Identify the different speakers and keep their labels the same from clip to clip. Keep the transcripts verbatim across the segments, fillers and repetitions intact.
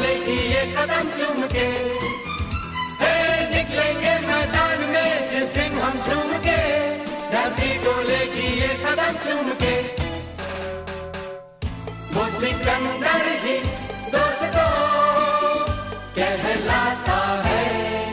Speaker 1: डोले की ये कदम चूम के, हे निकलेंगे मैदान में जिस दिन हम झूम के, धरती डोले की ये कदम चूम के। वो सिकंदर ही दोस्तों कहलाता है।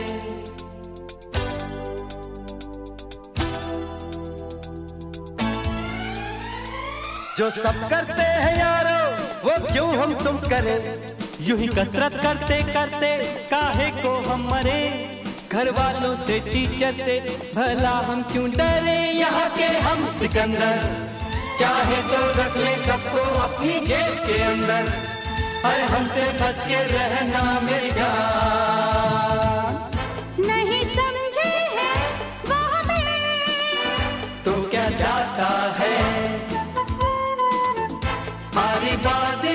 Speaker 2: जो सब करते हैं यारो वो क्यों हम तुम करें, यूं ही कसरत करते करते काहे को हम मरे। घर वालों से टीचर से भला हम क्यों डरे, यहाँ के हम सिकंदर
Speaker 1: चाहे तो रख ले सबको अपनी जेब के अंदर, अरे हमसे बच के रहना मेरी जान।
Speaker 3: नहीं समझे है वो हमें
Speaker 1: तो क्या जाता है हमारी बात